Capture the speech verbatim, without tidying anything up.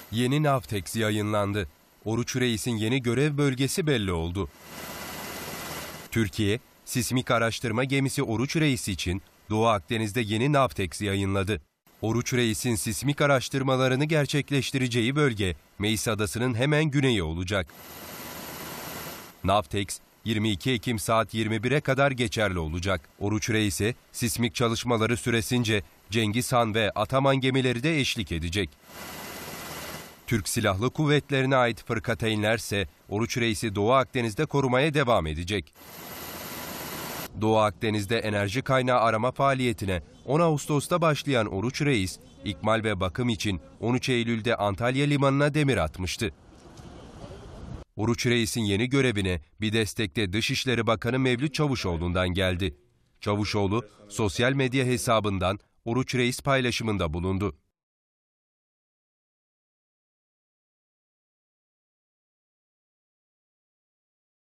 Yeni Navtex yayınlandı. Oruç Reis'in yeni görev bölgesi belli oldu. Türkiye, sismik araştırma gemisi Oruç Reis için Doğu Akdeniz'de yeni Navtex yayınladı. Oruç Reis'in sismik araştırmalarını gerçekleştireceği bölge, Meis Adası'nın hemen güneyi olacak. Navtex, yirmi iki Ekim saat yirmi bire kadar geçerli olacak. Oruç Reis'e sismik çalışmaları süresince Cengiz Han ve Ataman gemileri de eşlik edecek. Türk Silahlı Kuvvetlerine ait fırkateynler ise Oruç Reis'i Doğu Akdeniz'de korumaya devam edecek. Doğu Akdeniz'de enerji kaynağı arama faaliyetine on Ağustos'ta başlayan Oruç Reis, ikmal ve bakım için on üç Eylül'de Antalya Limanı'na demir atmıştı. Oruç Reis'in yeni görevine bir destekte Dışişleri Bakanı Mevlüt Çavuşoğlu'ndan geldi. Çavuşoğlu, sosyal medya hesabından Oruç Reis paylaşımında bulundu.